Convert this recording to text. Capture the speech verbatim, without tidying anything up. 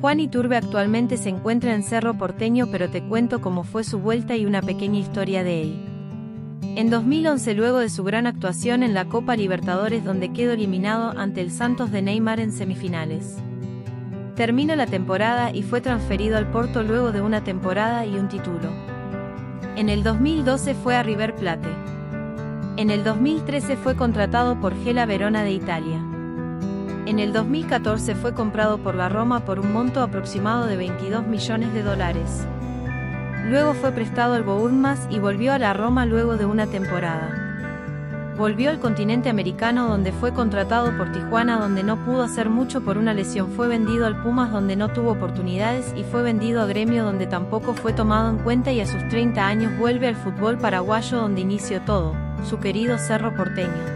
Juan Iturbe actualmente se encuentra en Cerro Porteño, pero te cuento cómo fue su vuelta y una pequeña historia de él. En dos mil once, luego de su gran actuación en la Copa Libertadores, donde quedó eliminado ante el Santos de Neymar en semifinales, terminó la temporada y fue transferido al Porto luego de una temporada y un título. En el dos mil doce fue a River Plate. En el dos mil trece fue contratado por Gela Verona de Italia. En el dos mil catorce fue comprado por la Roma por un monto aproximado de veintidós millones de dólares. Luego fue prestado al Bournemouth y volvió a la Roma luego de una temporada. Volvió al continente americano, donde fue contratado por Tijuana, donde no pudo hacer mucho por una lesión. Fue vendido al Pumas, donde no tuvo oportunidades, y fue vendido a Gremio, donde tampoco fue tomado en cuenta, y a sus treinta años vuelve al fútbol paraguayo, donde inició todo, su querido Cerro Porteño.